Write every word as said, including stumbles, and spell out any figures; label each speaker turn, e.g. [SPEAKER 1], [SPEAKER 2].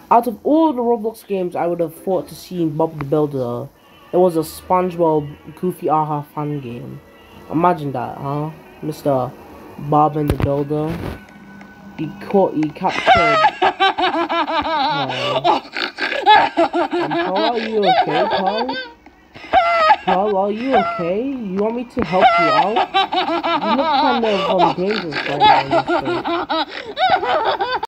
[SPEAKER 1] Out of all the Roblox games, I would have thought to see Bob the Builder. It was a SpongeBob Goofy Aha fun game. Imagine that, huh? Mister Bob and the Builder. He caught, he captured. Oh. Um, Paul, are you okay, Paul? Paul, are you okay? You want me to help you out? You look kind of um, dangerous right now, Mister